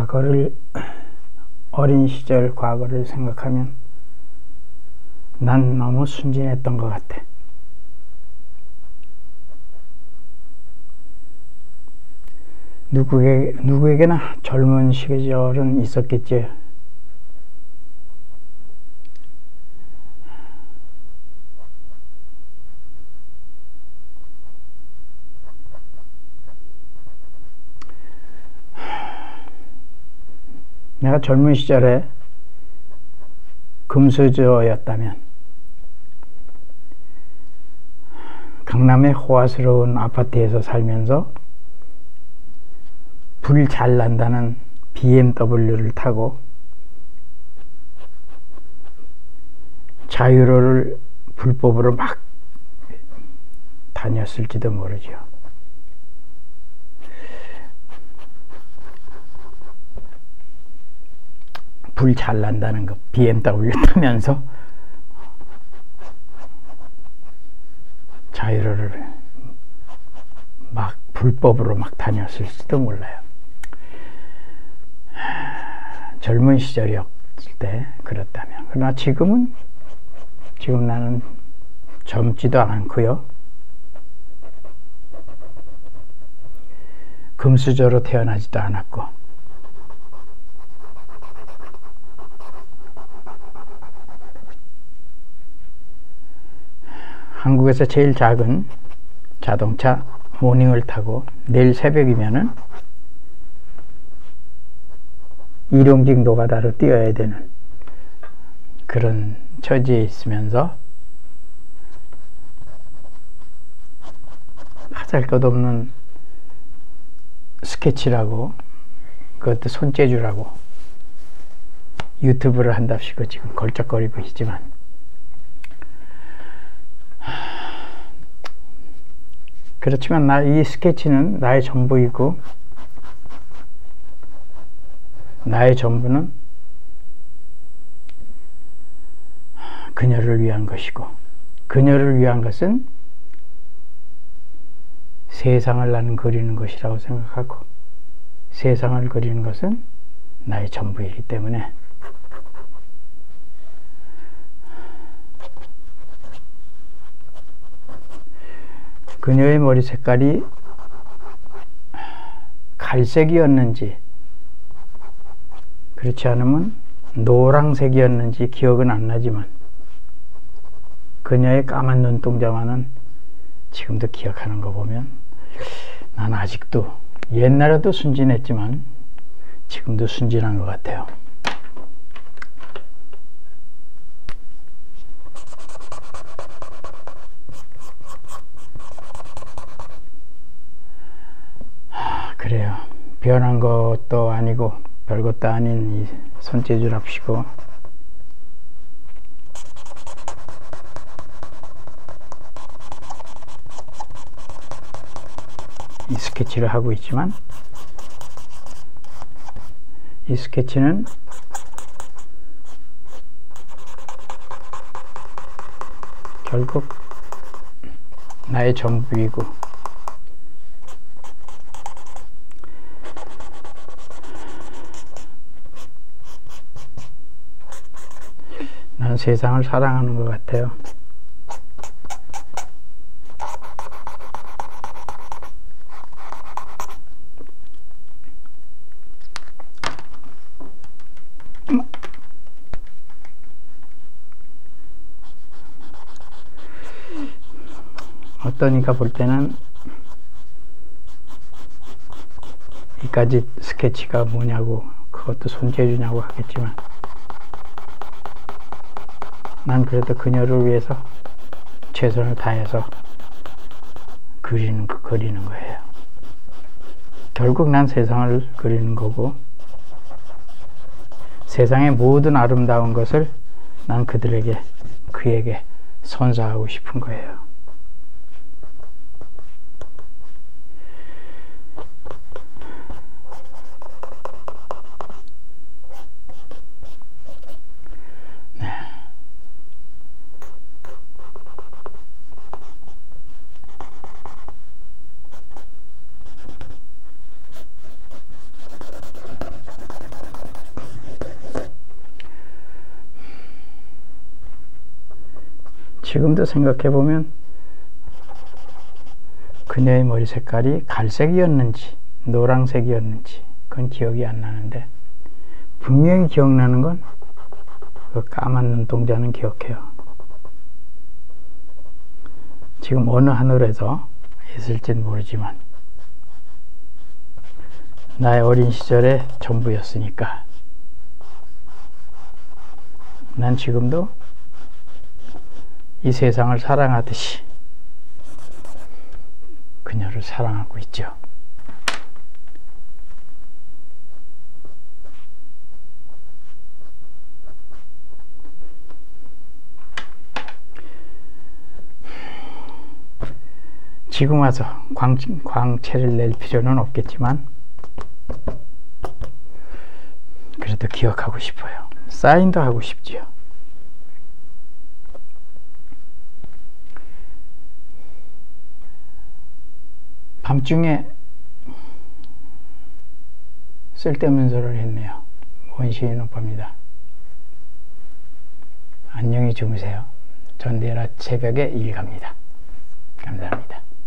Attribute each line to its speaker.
Speaker 1: 어린 시절 과거를 생각하면 난 너무 순진했던 것 같아. 누구에게나 젊은 시절은 있었겠지. 내가 젊은 시절에 금수저였다면 강남의 호화스러운 아파트에서 살면서 불 잘 난다는 BMW를 타고 자유로를 불법으로 막 다녔을지도 모르죠. 불 잘 난다는 거 BMW 타면서 자유로를 막 불법으로 막 다녔을지도 몰라요. 젊은 시절이었을 때 그렇다면. 그러나 지금 나는 젊지도 않고요, 금수저로 태어나지도 않았고, 한국에서 제일 작은 자동차 모닝을 타고 내일 새벽이면은 일용직 노가다로 뛰어야 되는 그런 처지에 있으면서 하잘것없는 스케치라고, 그것도 손재주라고 유튜브를 한답시고 지금 걸쩍거리고 있지만, 그렇지만 이 스케치는 나의 전부이고, 나의 전부는 그녀를 위한 것이고, 그녀를 위한 것은 세상을 나는 그리는 것이라고 생각하고, 세상을 그리는 것은 나의 전부이기 때문에 그녀의 머리 색깔이 갈색이었는지 그렇지 않으면 노란색이었는지 기억은 안 나지만, 그녀의 까만 눈동자만은 지금도 기억하는 거 보면 난 아직도, 옛날에도 순진했지만 지금도 순진한 것 같아요. 그래요. 변한 것도 아니고 별것도 아닌 이 손재주랍시고 이 스케치를 하고 있지만, 이 스케치는 결국 나의 전부이고, 난 세상을 사랑하는 것 같아요. 어떤 이가 볼 때는 이까지 스케치가 뭐냐고, 그것도 손재주냐고 하겠지만, 난 그래도 그녀를 위해서 최선을 다해서 그리는 거예요. 결국 난 세상을 그리는 거고, 세상의 모든 아름다운 것을 난 그에게 선사하고 싶은 거예요. 지금도 생각해보면 그녀의 머리 색깔이 갈색이었는지 노란색이었는지 그건 기억이 안 나는데, 분명히 기억나는 건 그 까만 눈동자는 기억해요. 지금 어느 하늘에서 있을진 모르지만 나의 어린 시절의 전부였으니까 난 지금도 이 세상을 사랑하듯이 그녀를 사랑하고 있죠. 지금 와서 광채를 낼 필요는 없겠지만 그래도 기억하고 싶어요. 사인도 하고 싶지요. 밤중에 쓸데없는 소리를 했네요. 원시인 오빠입니다. 안녕히 주무세요. 전 내일 새벽에 일 갑니다. 감사합니다.